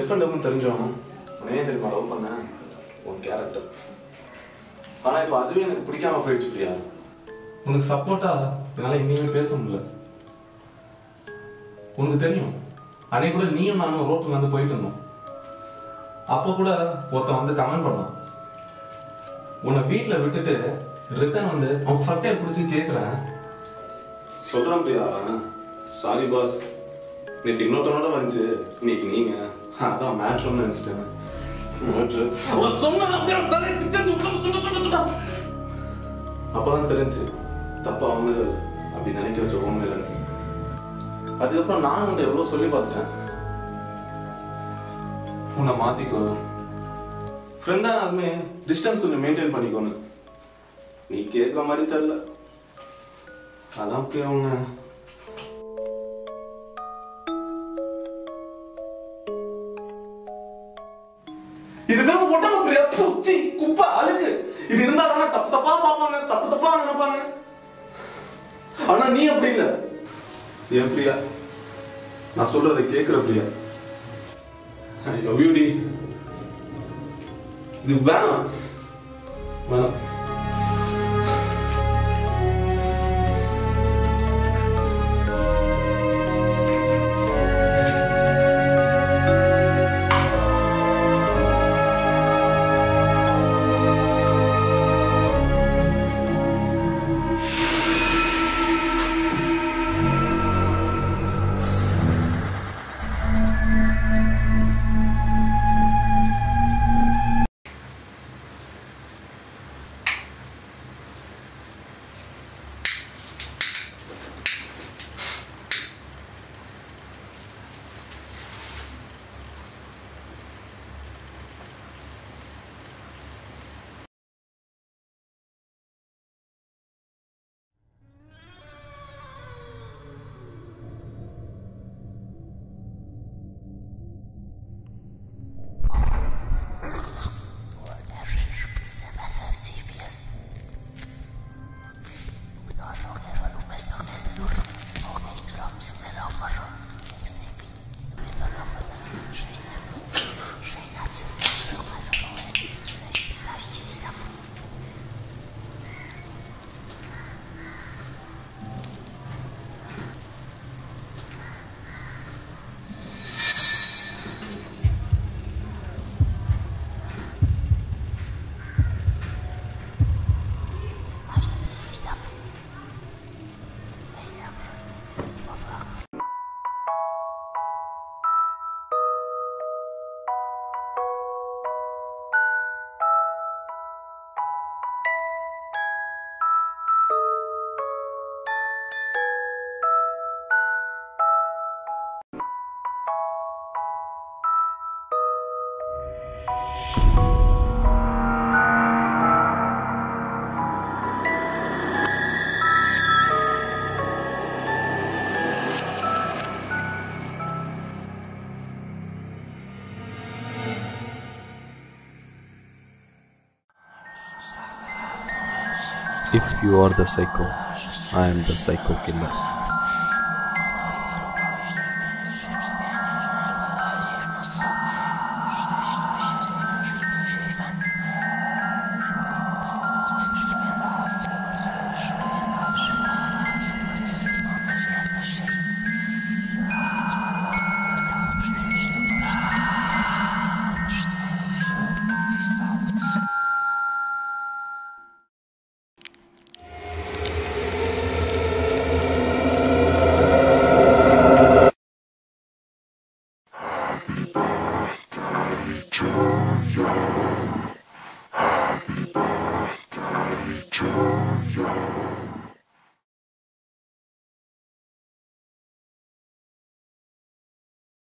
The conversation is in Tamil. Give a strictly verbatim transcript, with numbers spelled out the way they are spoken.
ஃப்ரெண்ட் எப்பவும் தெரிஞ்சோம் உனே தெரியுமா லவ் பண்ண உன் கேரக்டர். ஆனால் இப்போ அதுவே எனக்கு பிடிக்காம போயிடுச்சு பிரியா. உனக்கு சப்போர்ட்டா என்னால் எங்கேயுமே பேச முடியல. உனக்கு தெரியும் அன்னைக்கு கூட நீயும் நானும் ரோட்டில் வந்து போயிட்டு இருந்தோம். அப்போ கூட ஒருத்தன் வந்து கமெண்ட் பண்ணான், உன்னை வீட்டில் விட்டுட்டு ரிட்டர்ன் வந்து அவன் சட்டையை பிடிச்சி கேட்குறேன். சொல்கிறான் பிரியா, சாரி பாஸ், நேற்று இன்னொருத்தனோட வந்துச்சு, இன்னைக்கு நீங்க அதான் மேட்ருன்னு நினச்சிட்டேன். அப்பதான் தெரிஞ்சு தப்பா அவங்க அப்படி நினைக்க வச்ச உண்மை இல்லை. அதுக்கப்புறம் நான் உன்னை எவ்வளோ சொல்லி பார்த்துட்டேன், உன்னை மாத்திக்கோ, ஃப்ரெண்டானாலுமே டிஸ்டன்ஸ் கொஞ்சம் மெயின்டைன் பண்ணிக்கோன்னு. நீ கேட்குற மாதிரி தெரியல. அதான் அப்படியே உன்னை இதுதான் உடம்பு பிரியா, பூச்சி குப்பை அழுக்கு. இது இருந்தா தானே தப்பு தப்பா பார்ப்பாங்க, தப்பு தப்பா நினைப்பாங்க. ஆனா நீ அப்படி இல்லை. ஏன் பிரியா, நான் சொல்றதை கேட்கிற பிரியா. ஐ லவ் யூ டி. இது வேணாம் வேணாம். If you are the psycho, I am the psycho killer.